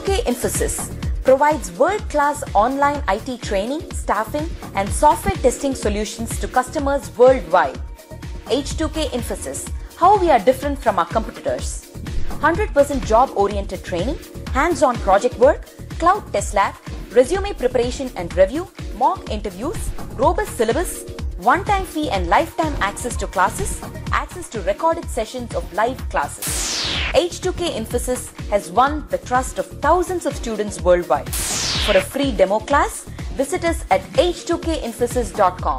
H2K Infosys provides world-class online IT training, staffing, and software testing solutions to customers worldwide. H2K Infosys, how we are different from our competitors. 100% job-oriented training, hands-on project work, cloud test lab, resume preparation and review, mock interviews, robust syllabus, one-time fee and lifetime access to classes, access to recorded sessions of live classes. H2K Infosys has won the trust of thousands of students worldwide. For a free demo class, visit us at h2kinfosys.com.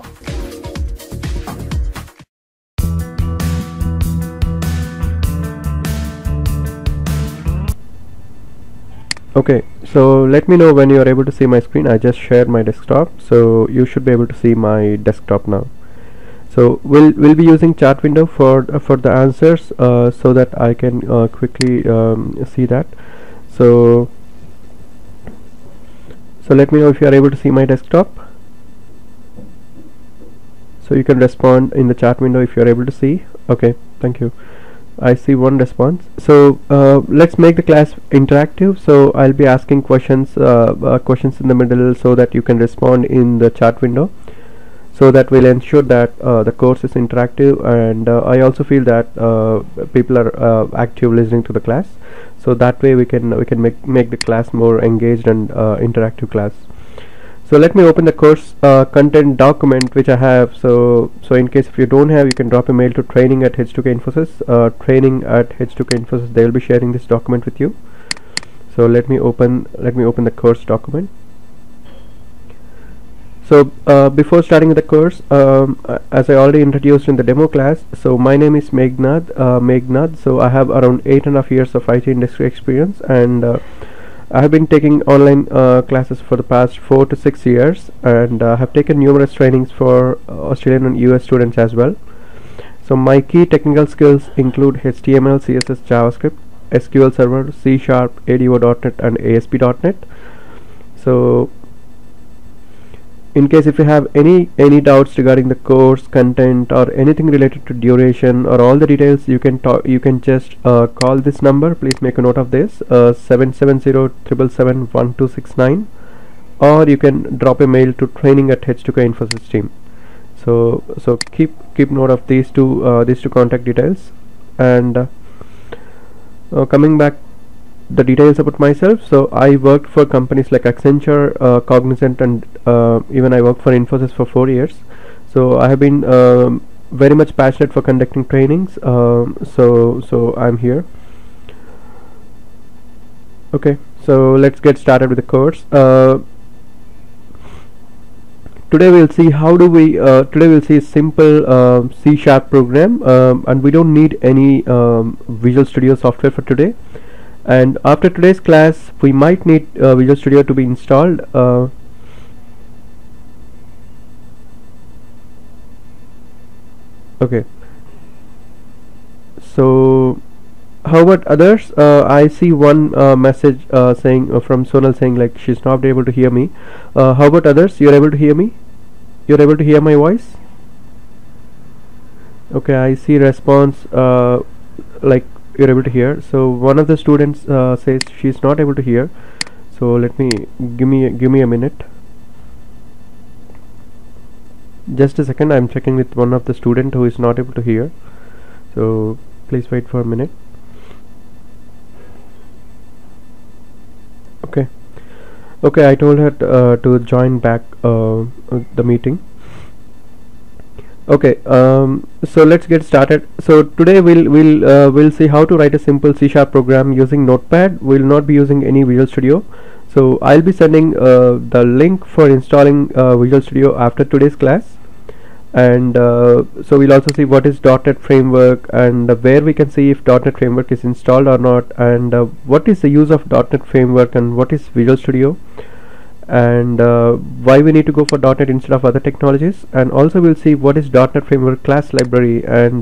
Okay, so let me know when you are able to see my screen. I just shared my desktop, so you should be able to see my desktop now. So we'll be using chat window for the answers, so that I can quickly see that. So let me know if you are able to see my desktop. So you can respond in the chat window if you are able to see. Okay, thank you. I see one response. So let's make the class interactive. So I'll be asking questions in the middle so that you can respond in the chat window. So that will ensure that the course is interactive, and I also feel that people are active listening to the class. So that way we can make the class more engaged and interactive class. So let me open the course content document which I have. So in case if you don't have, you can drop a mail to training@h2kinfosys. Training@h2kinfosys. They will be sharing this document with you. So let me open the course document. So before starting with the course, as I already introduced in the demo class, so my name is Meghnad. So I have around 8.5 years of IT industry experience, and I have been taking online classes for the past 4 to 6 years, and have taken numerous trainings for Australian and US students as well. So my key technical skills include HTML, CSS, JavaScript, SQL Server, C#, ADO.NET, and ASP.NET. So in case if you have any doubts regarding the course content or anything related to duration or all the details, you can just call this number. Please make a note of this, 770-777-1269, or you can drop a mail to training@h2kinfosys team. So keep note of these two contact details. And coming back the details about myself. So I worked for companies like Accenture, Cognizant, and even I worked for Infosys for 4 years. So I have been very much passionate for conducting trainings. So I'm here. Okay, so let's get started with the course. Today we'll see today we'll see a simple C# program, and we don't need any Visual Studio software for today. And after today's class, we might need Visual Studio to be installed. Okay. So how about others? I see one message saying from Sonal saying like she's not able to hear me. How about others? You're able to hear me? You're able to hear my voice? Okay, I see response like you're able to hear. So one of the students says she's not able to hear. So let me give me a minute. Just a second, I'm checking with one of the student who is not able to hear. So please wait for a minute. Okay, I told her to join back the meeting. Okay, so let's get started. So today we'll see how to write a simple C# program using Notepad. We'll not be using any Visual Studio. So I'll be sending the link for installing Visual Studio after today's class. And so we'll also see what is .NET Framework, and where we can see if .NET Framework is installed or not, and what is the use of .NET Framework, and what is Visual Studio, and why we need to go for .NET instead of other technologies. And also we'll see what is .NET Framework class library, and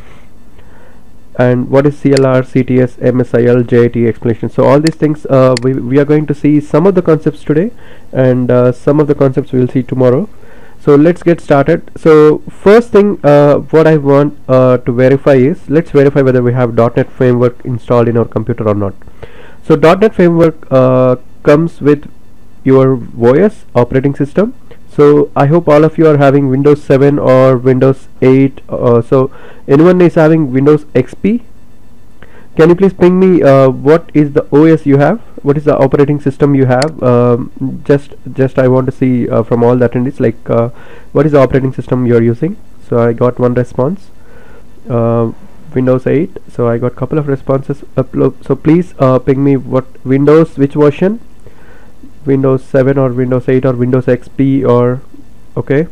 what is CLR, CTS, MSIL, JIT explanation. So all these things we are going to see some of the concepts today, and some of the concepts we'll see tomorrow. So let's get started. So first thing what I want to verify is, let's verify whether we have .NET Framework installed in our computer or not. So .NET Framework comes with your OS operating system. So I hope all of you are having Windows 7 or Windows 8. So anyone is having Windows XP? Can you please ping me what is the OS you have? What is the operating system you have? Just I want to see from all the attendees, like what is the operating system you are using. So I got one response, Windows 8. So I got couple of responses. So please ping me what Windows, which version, Windows 7 or Windows 8 or Windows XP, or okay.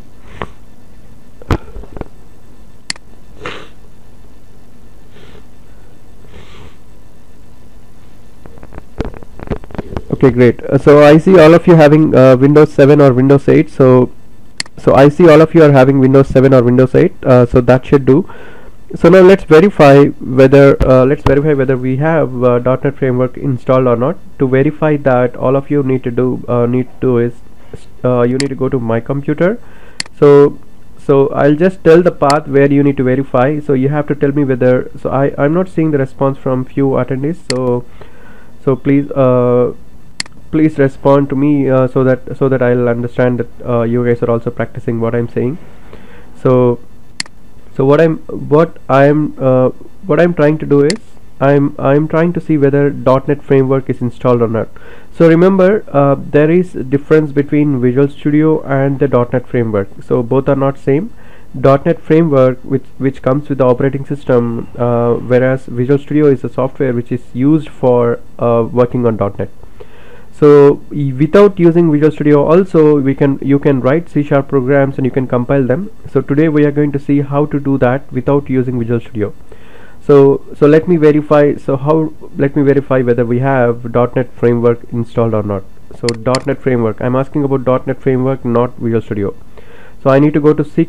Okay, great. So I see all of you having Windows 7 or Windows 8. So I see all of you are having Windows 7 or Windows 8. So that should do. So now let's verify whether we have .NET Framework installed or not. To verify that, all of you need to do is you need to go to my computer. So I'll just tell the path where you need to verify. So you have to tell me whether. So I'm not seeing the response from few attendees. So please respond to me so that I'll understand that you guys are also practicing what I'm saying. So what I'm trying to do is I'm trying to see whether .NET Framework is installed or not. So remember, there is a difference between Visual Studio and the .NET Framework. So both are not same. .NET Framework, which comes with the operating system, whereas Visual Studio is a software which is used for working on .NET. So without using Visual Studio also you can write C# programs and you can compile them. So today we are going to see how to do that without using Visual Studio. So let me verify. Let me verify whether we have .NET Framework installed or not. So .NET Framework, I'm asking about .NET Framework, not Visual Studio. So I need to go to C:,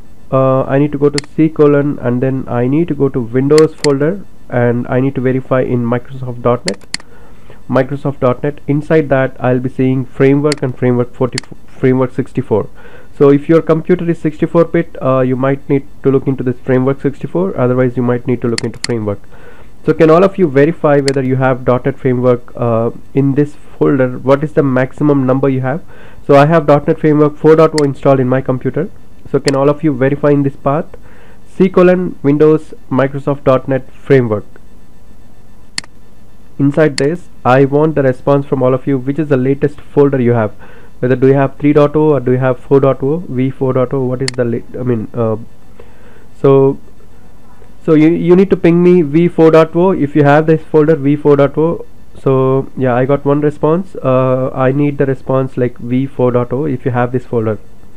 and then I need to go to Windows folder, and I need to verify in Microsoft.NET. Inside that I'll be seeing Framework and Framework 64. So if your computer is 64-bit, you might need to look into this Framework 64. Otherwise you might need to look into Framework. So can all of you verify whether you have .NET Framework in this folder? What is the maximum number you have? So I have .NET Framework 4.0 installed in my computer. So can all of you verify in this path? C: Windows Microsoft.NET Framework. Inside this, I want the response from all of you, which is the latest folder you have. Whether do you have 3.0 or do you have 4.0, v4.0, what is the so you need to ping me v4.0 if you have this folder v4.0. So yeah, I got one response. I need the response like v4.0 if you have this folder.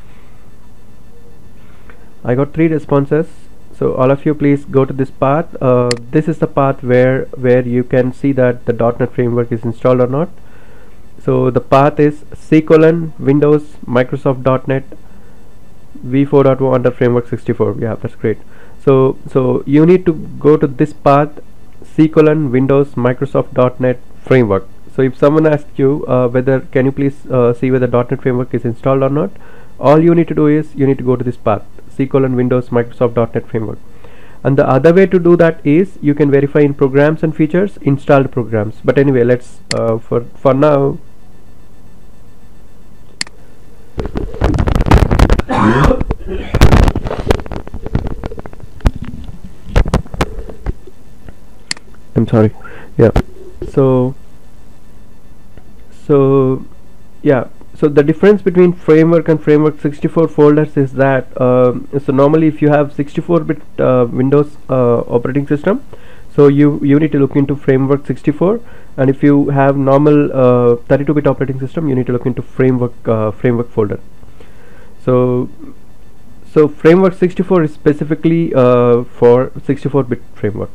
I got 3 responses. So all of you please go to this path. This is the path where you can see that the .NET Framework is installed or not. So the path is C: Windows Microsoft.NET v4.0 under Framework 64. Yeah, that's great. So you need to go to this path, C: Windows Microsoft.NET Framework. So if someone asks you whether can you please see whether .NET Framework is installed or not, all you need to do is you need to go to this path, C: Windows Microsoft.NET Framework. And the other way to do that is you can verify in programs and features, installed programs. But anyway, let's for now I'm sorry. Yeah. So yeah. So the difference between Framework and Framework 64 folders is that so normally if you have 64-bit Windows operating system, so you need to look into Framework 64, and if you have normal 32-bit operating system, you need to look into Framework folder. So Framework 64 is specifically for 64-bit framework.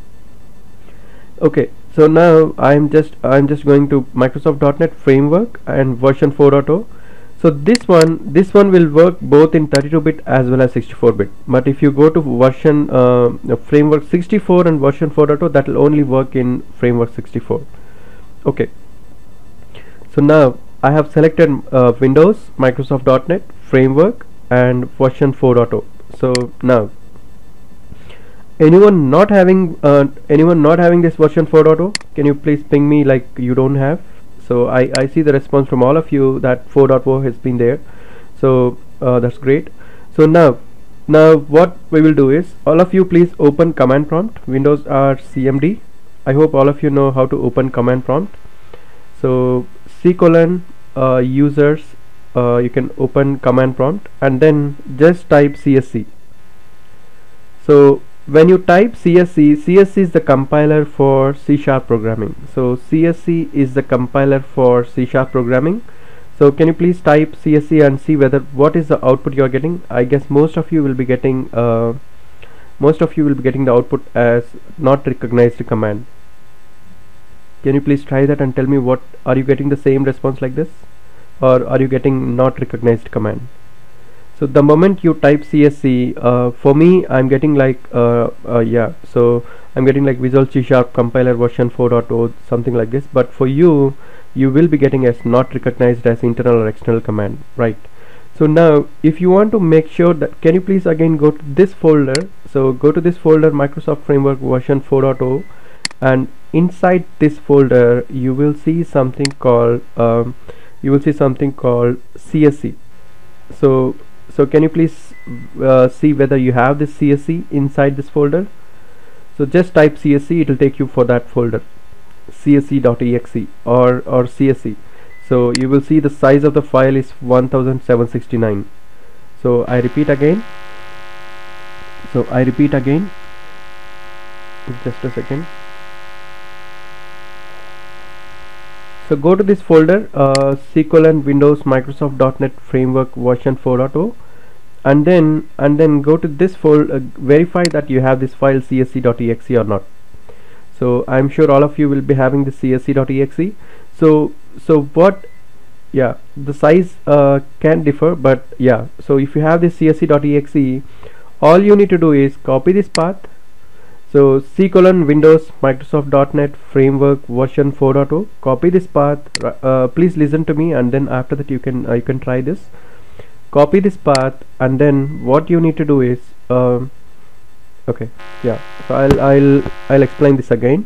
Okay. So now I'm just going to Microsoft.NET Framework and version 4.0. So this one will work both in 32-bit as well as 64-bit. But if you go to version Framework 64 and version 4.0, that will only work in Framework 64. Okay. So now I have selected Windows Microsoft.NET Framework and version 4.0. So now anyone not having this version 4.0? Can you please ping me like you don't have? So I see the response from all of you that 4.0 has been there. So that's great. So now what we will do is, all of you please open command prompt, Windows or CMD. I hope all of you know how to open command prompt. So users, you can open command prompt and then just type CSC. So when you type CSC is the compiler for C# programming. So CSC is the compiler for C# programming. So can you please type CSC and see whether what is the output you are getting. I guess most of you will be getting the output as not recognized command. Can you please try that and tell me, what are you getting the same response like this, or are you getting not recognized command? So the moment you type CSC, for me I'm getting like yeah, so I'm getting like Visual C# compiler version 4.0, something like this. But for you will be getting as not recognized as internal or external command, right? So now if you want to make sure that, can you please again go to this folder. So go to this folder, Microsoft Framework version 4.0, and inside this folder you will see something called CSC. So can you please see whether you have this CSC inside this folder? So just type CSC, it will take you for that folder, csc.exe or CSC. So you will see the size of the file is 1769. So I repeat again, just a second. So go to this folder, Windows Microsoft.NET Framework version 4.0, and then go to this folder, verify that you have this file csc.exe or not. So I'm sure all of you will be having the csc.exe. So what, yeah, the size can differ, but yeah, so if you have this csc.exe, all you need to do is copy this path. So Windows Microsoft.NET Framework version 4.0, copy this path. Please listen to me, and then after that you can try this. Copy this path, and then what you need to do is okay, yeah, so I'll explain this again.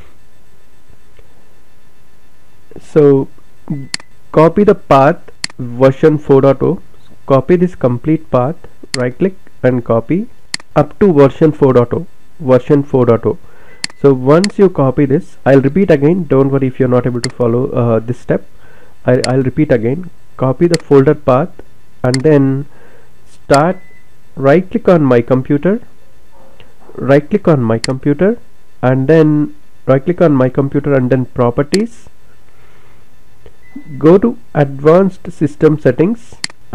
So copy the path version 4.0, copy this complete path, right click and copy up to version 4.0. So once you copy this, I'll repeat again, don't worry if you're not able to follow this step. I'll repeat again. Copy the folder path, and then right click on my computer, and then properties, go to advanced system settings,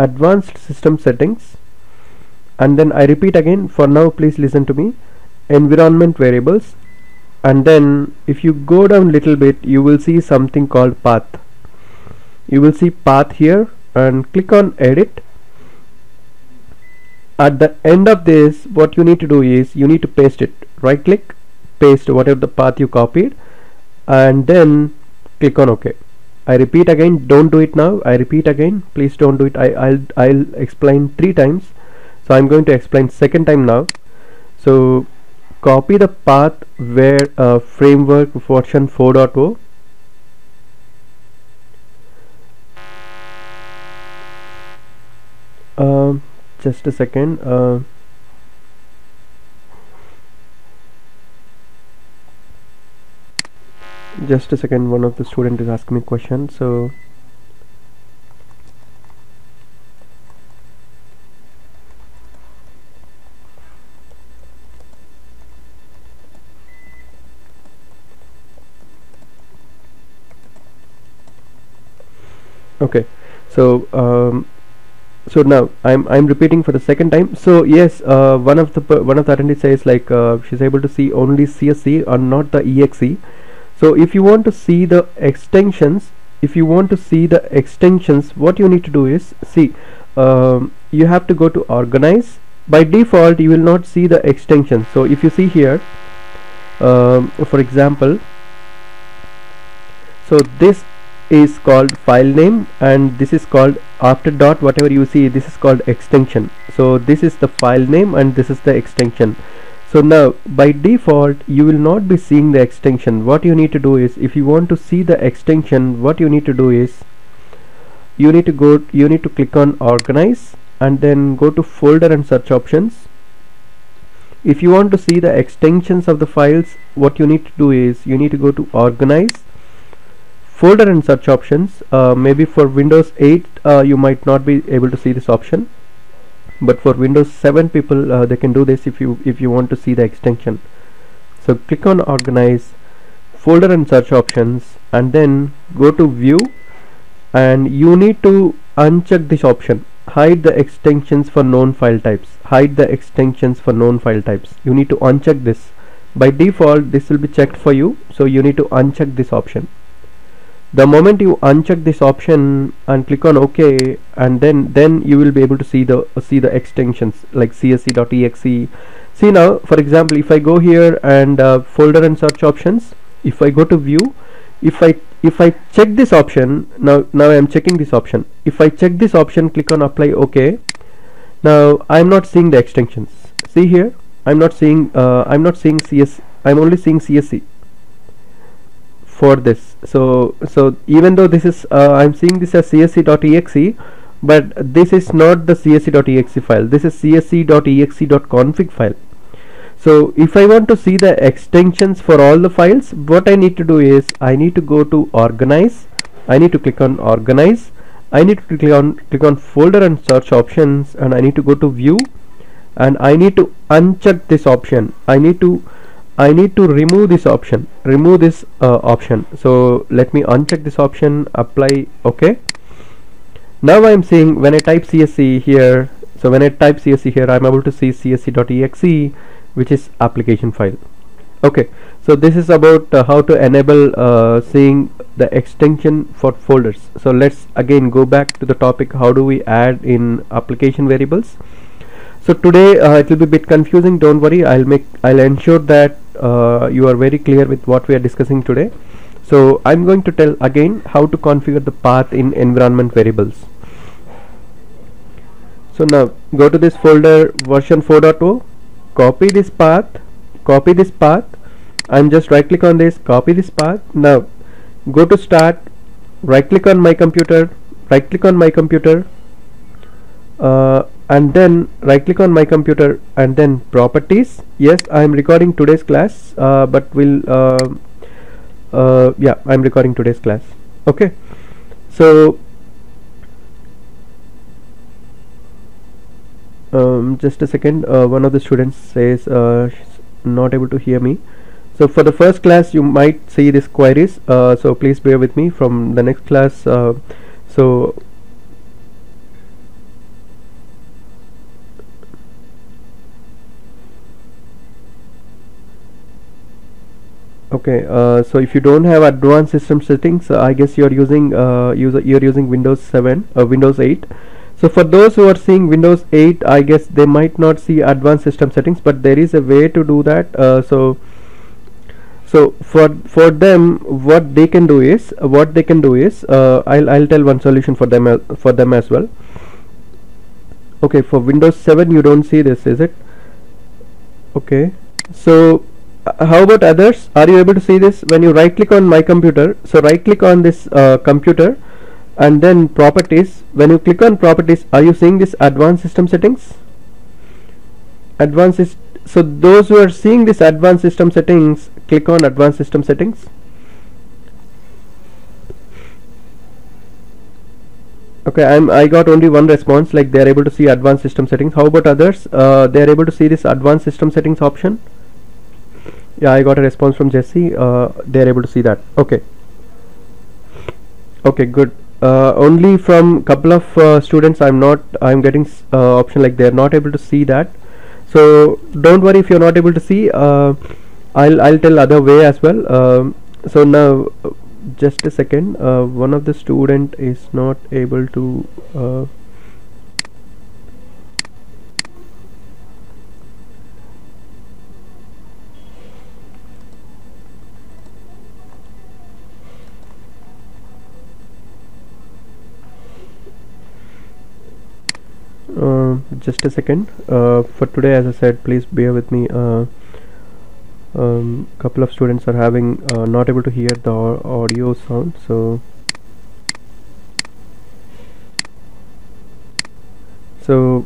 and then I repeat again, for now please listen to me, environment variables, and then if you go down little bit you will see something called path. You will see path here, and click on edit. At the end of this, what you need to do is you need to paste it. Right click, paste whatever the path you copied, and then click on OK. I repeat again, don't do it now. I repeat again, please don't do it. I'll explain 3 times, so I'm going to explain second time now. So copy the path where framework version 4.0, just a second, one of the student is asking me a question. So okay, so now I'm repeating for the second time. So yes, one of the attendees says like she's able to see only CSC or not the exe. So if you want to see the extensions, what you need to do is, see, you have to go to organize. By default you will not see the extension. So if you see here, for example, so this is called file name, and this is called, after dot whatever you see, this is called extension. So this is the file name and this is the extension. So now by default you will not be seeing the extension. What you need to do is, if you want to see the extension, what you need to do is you need to click on organize and then go to folder and search options. If you want to see the extensions of the files, what you need to do is you need to go to organize, folder and search options. Maybe for Windows 8 you might not be able to see this option, but for Windows 7 people they can do this if you want to see the extension. So click on organize, folder and search options, and then go to view, and you need to uncheck this option, hide the extensions for known file types. Hide the extensions for known file types. You need to uncheck this. By default this will be checked for you, so you need to uncheck this option. The moment you uncheck this option and click on OK, and then you will be able to see the extensions like csc.exe. See now, for example, if I go here and folder and search options, if I go to view, if I check this option, now I am checking this option. If I check this option, click on apply OK. Now I am not seeing the extensions. See here, I'm not seeing CS. I'm only seeing CSC for this. So even though this is I'm seeing this as csc.exe, but this is not the csc.exe file. This is csc.exe.config file. So if I want to see the extensions for all the files, what I need to do is I need to go to organize. I need to click on organize. I need to click on folder and search options, and I need to go to view, and I need to uncheck this option. I need to remove this option, option. So let me uncheck this option, apply OK. Now I am seeing, when I type CSC here, so when I type CSC here, I am able to see csc.exe, which is application file. Okay, so this is about how to enable seeing the extension for folders. So let's again go back to the topic, how do we add in application variables. So today it will be a bit confusing. Don't worry, I'll ensure that you are very clear with what we are discussing today. So I'm going to tell again how to configure the path in environment variables. So now go to this folder version 4.0, copy this path, and just right click on this, copy this path. Now go to start, right click on my computer, and then right click on my computer, and then properties. Yes, I am recording today's class, but yeah, I'm recording today's class. Okay, so just a second, one of the students says she's not able to hear me. So for the first class you might see these queries, so please bear with me. From the next class, so okay, so if you don't have advanced system settings, I guess you're using Windows 7 or Windows 8. So for those who are seeing Windows 8, I guess they might not see advanced system settings, but there is a way to do that. So for them, what they can do is I'll tell one solution for them as well. Okay, for Windows 7 you don't see this, is it? Okay, so how about others? Are you able to see this? When you right click on my computer, so right click on this computer and then properties. When you click on properties, are you seeing this advanced system settings? So those who are seeing this advanced system settings, click on advanced system settings. Okay, I got only one response, like they are able to see advanced system settings. How about others? They are able to see this advanced system settings option. Yeah, I got a response from Jesse. They are able to see that. Okay, good. Only from couple of students I'm getting option like they are not able to see that. So don't worry if you're not able to see. I'll tell other way as well. So now just a second, one of the student is not able to just a second. For today, as I said, please bear with me. Couple of students are having not able to hear the audio sound, so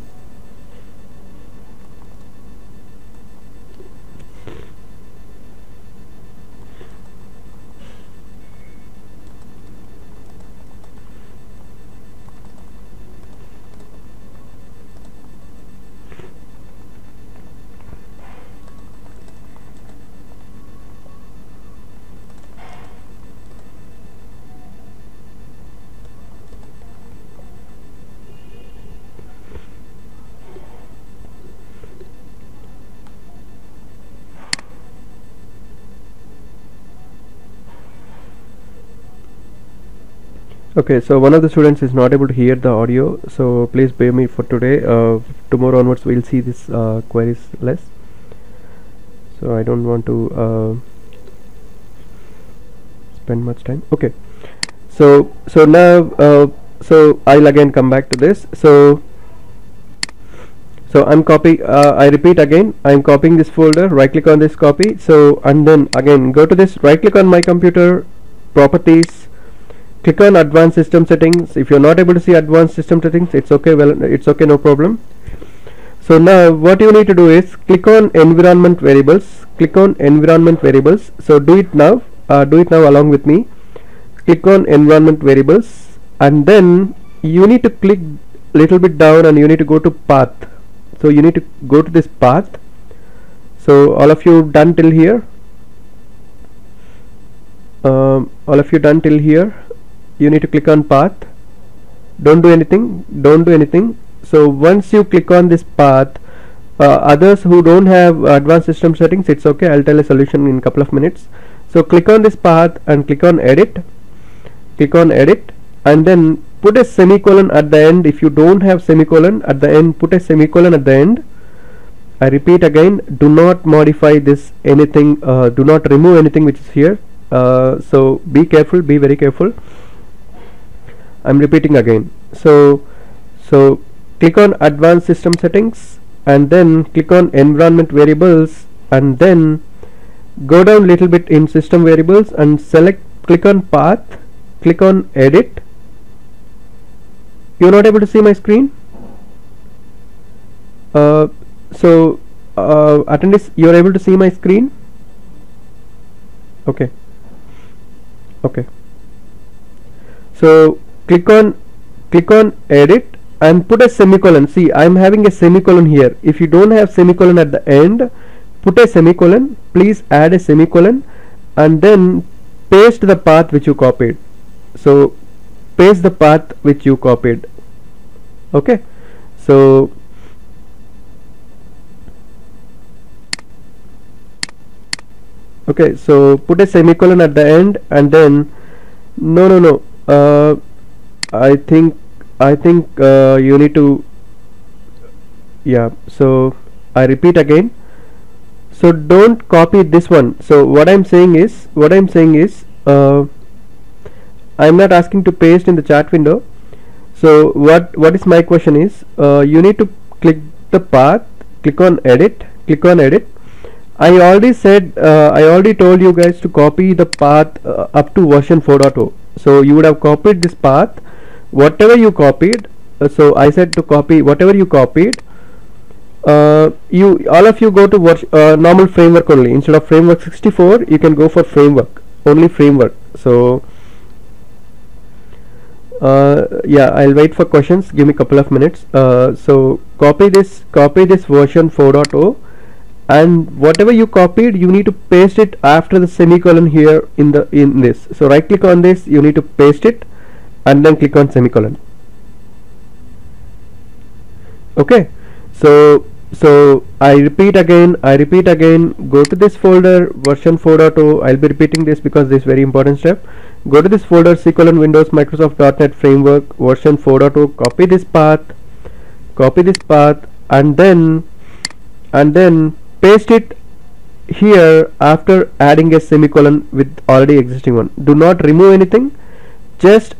okay, so one of the students is not able to hear the audio, so please bear me for today. Tomorrow onwards we'll see this queries less, so I don't want to spend much time. Okay, so now so I'll again come back to this. So I'm copy I repeat again, I'm copying this folder, right click on this copy, so and then again go to this, right click on my computer, properties, click on advanced system settings. If you're not able to see advanced system settings, it's okay, well it's okay, no problem. So now what you need to do is click on environment variables, click on environment variables. So do it now along with me. Click on environment variables, and then you need to click little bit down and you need to go to path. So you need to go to this path. So all of you done till here? All of you done till here? You need to click on path. Don't do anything. So once you click on this path, others who don't have advanced system settings, it's okay, I'll tell a solution in a couple of minutes. So click on this path and click on edit, and then put a semicolon at the end. If you don't have semicolon at the end, put a semicolon at the end. I repeat again, do not modify this anything, do not remove anything which is here. So be careful, be very careful. I'm repeating again. So click on advanced system settings, and then click on environment variables, and then go down little bit in system variables and click on path, click on edit. You're not able to see my screen? Attendees, you're able to see my screen? Okay. So click on edit and put a semicolon. See, I'm having a semicolon here. If you don't have semicolon at the end, put a semicolon. Please add a semicolon and then paste the path which you copied. So paste the path which you copied. Okay, so put a semicolon at the end, and then no I think you need to, yeah, so I repeat again, so don't copy this one. So what I'm saying is I'm not asking to paste in the chat window. So what is my question is, you need to click the path, click on edit. I already told you guys to copy the path up to version 4.0. So you would have copied this path, whatever you copied. So I said to copy whatever you copied. All of you go to normal framework only. Instead of framework 64, you can go for framework, only framework. So yeah, I'll wait for questions, give me a couple of minutes. So copy this version 4.0, and whatever you copied, you need to paste it after the semicolon here in this. So right click on this, you need to paste it, and then click on semicolon. Okay, so I repeat again, go to this folder, version 4.0. I'll be repeating this because this is very important step. Go to this folder, C: Windows Microsoft.NET Framework version 4.0. Copy this path, and then paste it here after adding a semicolon with already existing one. Do not remove anything. Just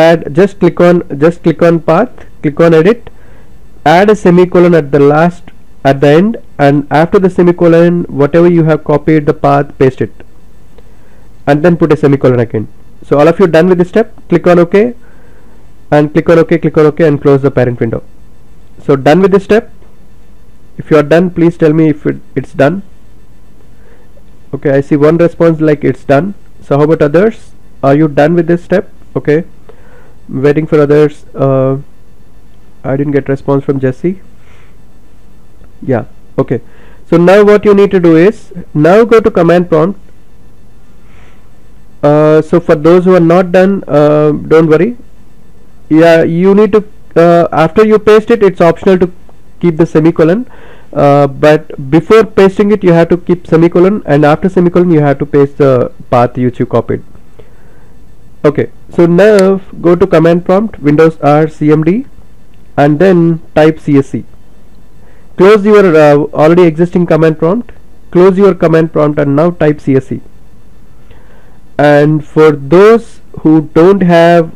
click on path, click on edit, add a semicolon at the last at the end, and after the semicolon whatever you have copied the path, paste it and then put a semicolon again. So all of you done with this step, click on OK and click on OK and close the parent window. So done with this step. If you are done, please tell me if it's done. Okay, I see one response like it's done. So how about others? Are you done with this step? Okay, waiting for others. I didn't get response from Jesse. Yeah, okay. So now what you need to do is, now go to command prompt. So for those who are not done, don't worry. Yeah, you need to, after you paste it, it's optional to keep the semicolon, but before pasting it you have to keep semicolon, and after semicolon you have to paste the path which you copied. Okay, so now go to command prompt, Windows R CMD, and then type CSC. Close your already existing command prompt, close your command prompt, and now type CSC. And for those who don't have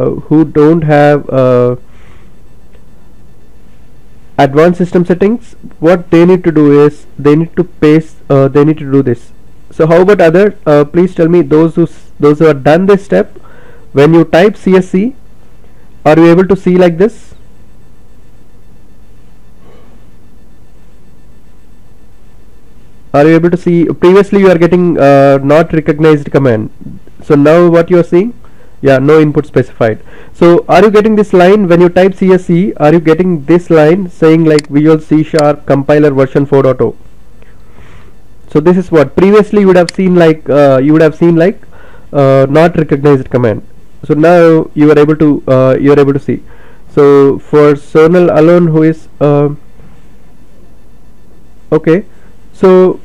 advanced system settings, what they need to do is they need to do this. So how about other, please tell me, those who have done this step, when you type CSC, are you able to see like this? Are you able to see? Previously you are getting not recognized command, so now what you are seeing? Yeah, no input specified. So are you getting this line when you type CSC? Are you getting this line saying like Visual C# compiler version 4.0? So this is what previously you would have seen like not recognized command. So now you are able to see. So for Sonal alone, who is okay, so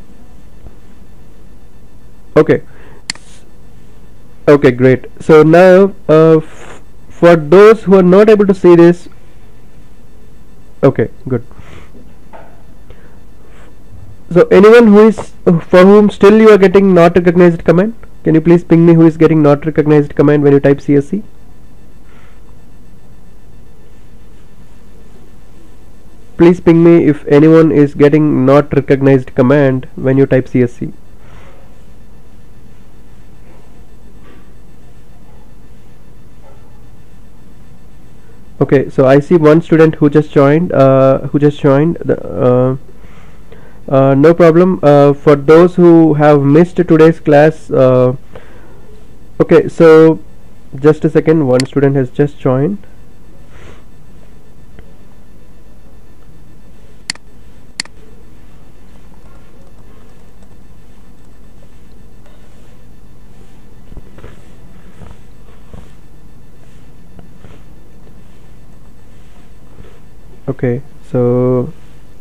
okay, great. So now for those who are not able to see this, okay, good. So anyone who is for whom still you are getting not recognized command, can you please ping me who is getting not recognized command when you type CSC? Please ping me if anyone is getting not recognized command when you type CSC. Okay, so I see one student who just joined. No problem. For those who have missed today's class, okay, so just a second, one student has just joined. Okay, so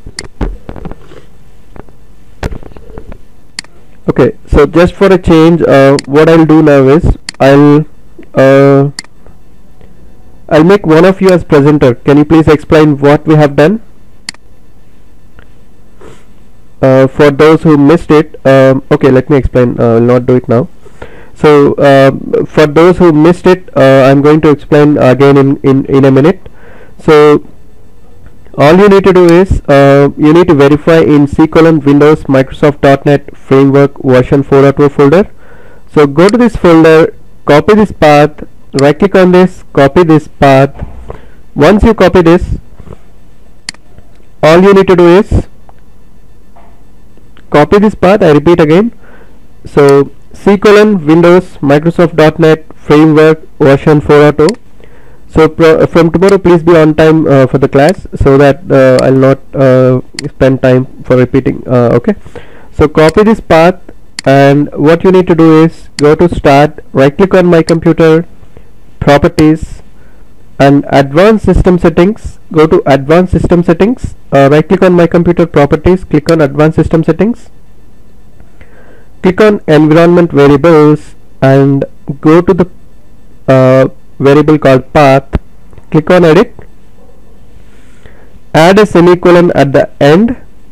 okay, so just for a change, what I'll do now is I'll make one of you as presenter. Can you please explain what we have done? For those who missed it, okay, let me explain. I'll not do it now. So for those who missed it, I'm going to explain again in a minute. So all you need to do is you need to verify in C:\Windows Microsoft.NET Framework version 4.0 folder. So go to this folder, copy this path, right click on this, copy this path. Once you copy this, all you need to do is copy this path. I repeat again. So C:\Windows Microsoft.NET Framework version 4.0. So from tomorrow please be on time for the class, so that I'll not spend time for repeating. Okay, so copy this path, and what you need to do is go to start, right click on my computer, properties, and advanced system settings. Go to advanced system settings, right click on my computer, properties, click on advanced system settings, click on environment variables, and go to the variable called path, click on edit, add a semicolon at the end,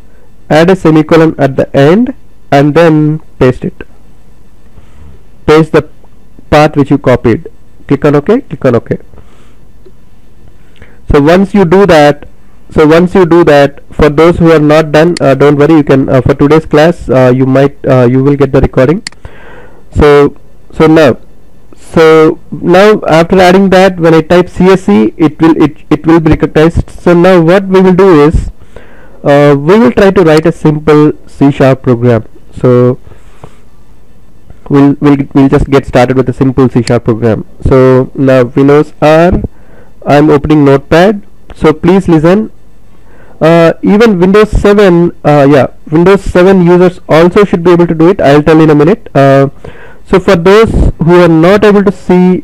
and then paste it. Paste the path which you copied. Click on OK, click on OK. So once you do that, So once you do that, for those who are not done, don't worry, you can for today's class you will get the recording. So so now after adding that, when I type CSE, it will be recognized. So now what we will do is we will try to write a simple C# program. So we'll just get started with a simple C# program. So now Windows R, I'm opening Notepad. So please listen. Even Windows 7 Windows 7 users also should be able to do it. I'll tell in a minute. So for those who are not able to see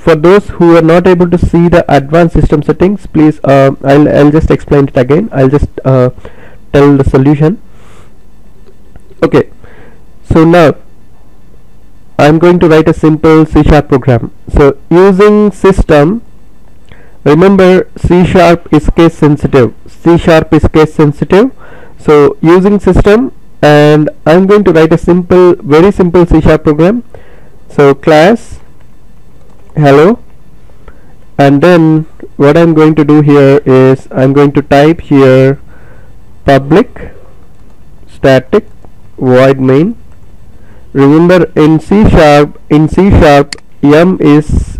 the advanced system settings, please I'll just explain it again. I'll just tell the solution. Okay, so now I'm going to write a simple C# program. So using system, remember C# is case sensitive. So using system, and I'm going to write a very simple C# program. So class hello, and then what I'm going to do here is I'm going to type here public static void main. Remember, in C# m is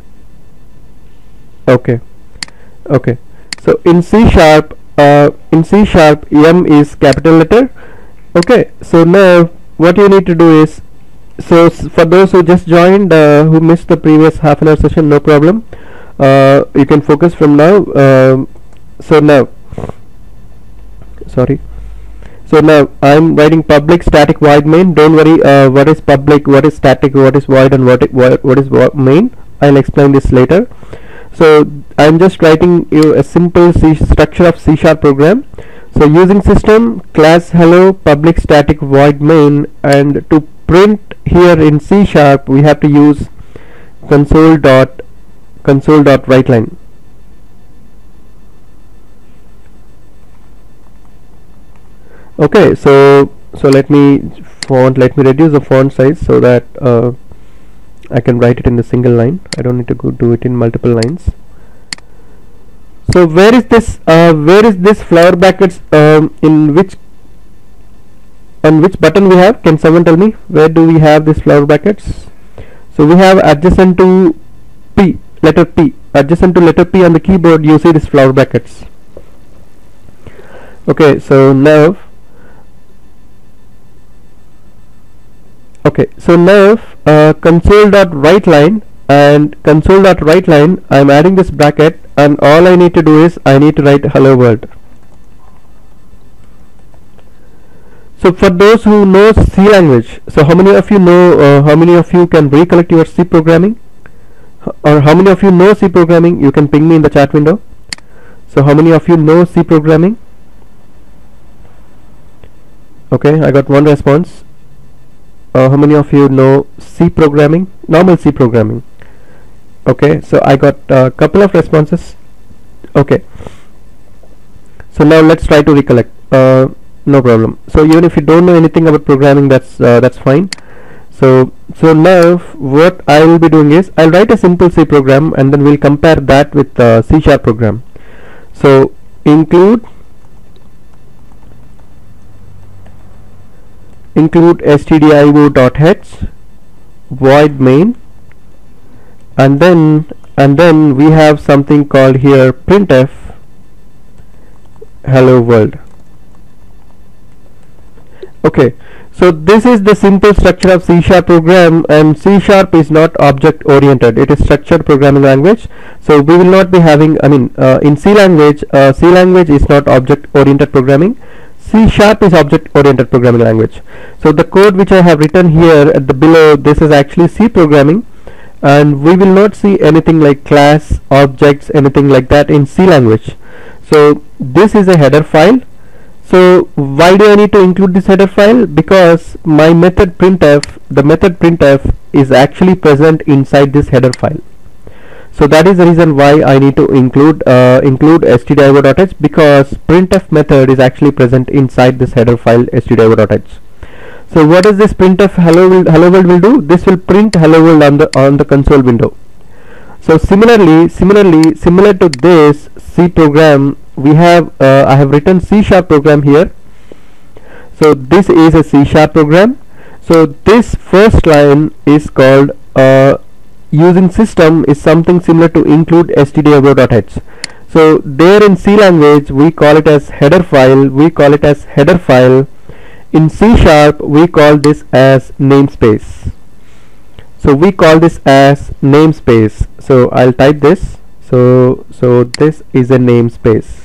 okay. So in C# m is capital letter. Okay, so now what you need to do is, so for those who just joined, who missed the previous half an hour session, no problem, you can focus from now. So now I'm writing public static void main. Don't worry, what is public, what is static, what is void, and what is main. I'll explain this later. So I'm just writing you a simple structure of C# program. So using system, class hello, public static void main, and to print here in C# we have to use console.writeline. Okay, so let me reduce the font size so that I can write it in the single line. I don't need to do it in multiple lines. So where is this flower brackets, on which button we have? Can someone tell me where do we have this flower brackets? So we have adjacent to letter P on the keyboard. You see this flower brackets. Okay, so now console.writeline, and console.writeline, I'm adding this bracket, and all I need to do is I need to write hello world. So for those who know C language, so how many of you know, how many of you can recollect your C programming, or how many of you know C programming? You can ping me in the chat window. So how many of you know C programming? Okay, I got one response. How many of you know C programming, normal C programming? Okay, so I got a couple of responses. Okay, so now let's try to recollect. No problem. So even if you don't know anything about programming, that's fine. So now what I will be doing is I'll write a simple C program, and then we'll compare that with C# program. So include stdio.h void main, and then we have something called here printf hello world. Okay, so this is the simple structure of C# program, and C# is not object oriented, it is structured programming language. So we will not be having, in C language is not object oriented programming. C# is object oriented programming language. So the code which I have written here at the below, this is actually C programming, and we will not see anything like class, objects, anything like that in C language. So this is a header file. So why do I need to include this header file? Because my method printf, the method printf is actually present inside this header file. So that is the reason why I need to include stdio.h, because printf method is actually present inside this header file stdio.h. So what is this printf hello world will do? This will print hello world on the console window. So similar to this C program, we have I have written C# program here. So this is a C# program. So this first line is called using system is something similar to include stdio.h. So there in C language we call it as header file, In C# we call this as namespace. So we call this as namespace. So I'll type this. So this is a namespace.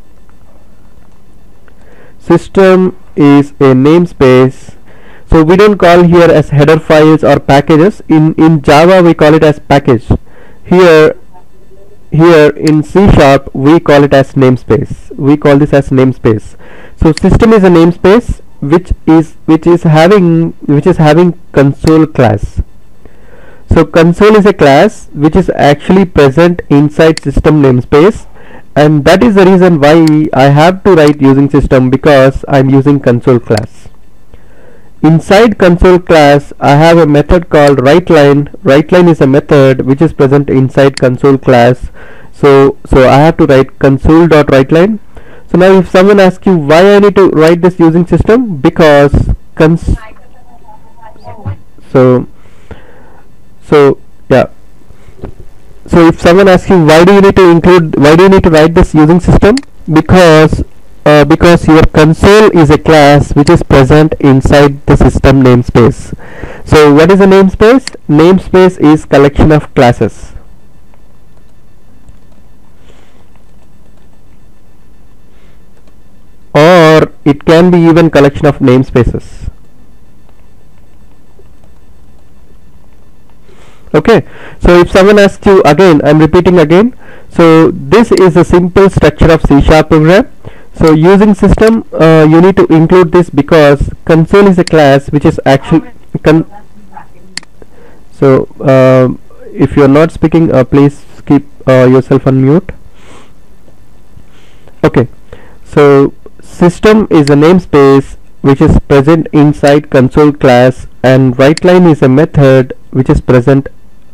System is a namespace. So we don't call here as header files or packages. In Java we call it as package. Here in C# we call it as namespace. We call this as namespace. So system is a namespace which is having console class. So console is a class which is actually present inside system namespace, and that is the reason why I have to write using system, because I'm using console class. Inside console class I have a method called writeLine. writeLine is a method which is present inside console class. So I have to write console.writeLine. So now if someone asks you why I need to write this using system, because so if someone asks you why do you need to write this using system, because your console is a class which is present inside the system namespace. So what is a namespace? Namespace is collection of classes. Or it can be even collection of namespaces. Okay, so if someone asks you again, I'm repeating again, so this is a simple structure of C# program. So using system you need to include this because console is a class which is actually if you're not speaking, please keep yourself on mute. Okay, so system is a namespace which is present inside console class, and writeLine is a method which is present.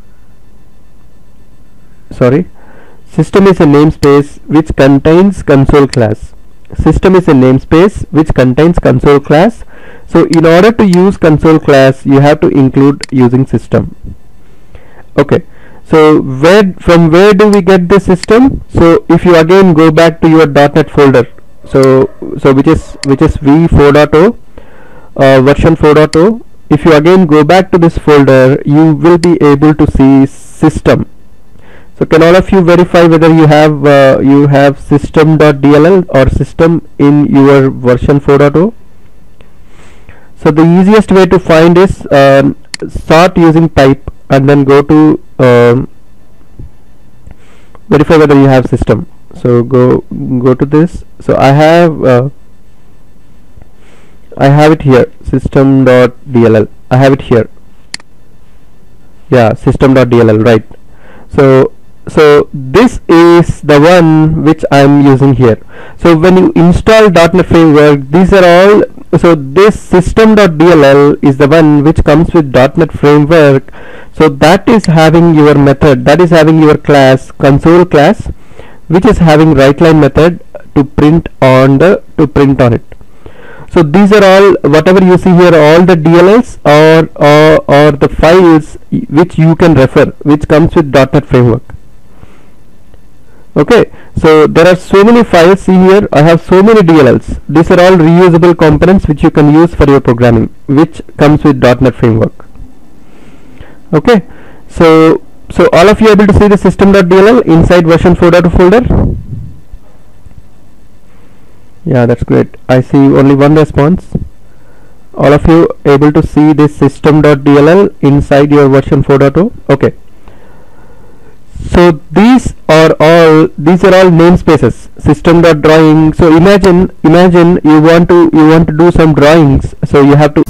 System is a namespace which contains console class. System is a namespace which contains console class. So in order to use console class you have to include using system. Okay, so from where do we get this system? So if you again go back to your .NET folder, so which is v4.0 version 4.0, if you again go back to this folder you will be able to see system. So can all of you verify whether you have system.dll or system in your version 4.0? So the easiest way to find is sort using type and then go to verify whether you have system. So go to this. So I have it here, system.dll. I have it here. Yeah, system.dll, right. So this is the one which I'm using here. So when you install .NET Framework, these are all, so this system.dll is the one which comes with .NET Framework. So that is having your method, that is having your class, console class, which is having writeLine method to print on it. So these are all, whatever you see here, all the DLLs or the files which you can refer, which comes with .NET Framework. Okay, so there are so many files. See here, I have so many DLLs. These are all reusable components which you can use for your programming, which comes with .NET Framework. Okay, so all of you are able to see the system.dll inside version 4.2 folder? Yeah, that's great. I see only one response. All of you able to see this system.dll inside your version 4.0? Okay. So these are all namespaces. System.drawing. So imagine you want to do some drawings. So you have to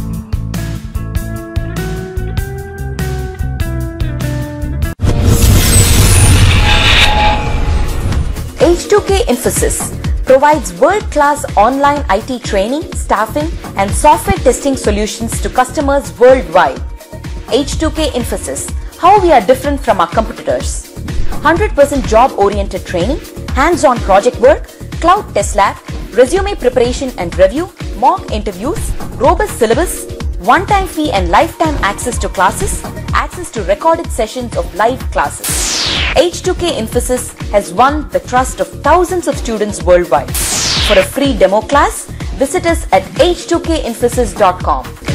H2K Infosys provides world-class online IT training, staffing, and software testing solutions to customers worldwide. H2K Infosys, how we are different from our competitors. 100% job-oriented training, hands-on project work, cloud test lab, resume preparation and review, mock interviews, robust syllabus, one-time fee and lifetime access to classes, access to recorded sessions of live classes. H2K Infosys has won the trust of thousands of students worldwide. For a free demo class, visit us at h2kinfosys.com.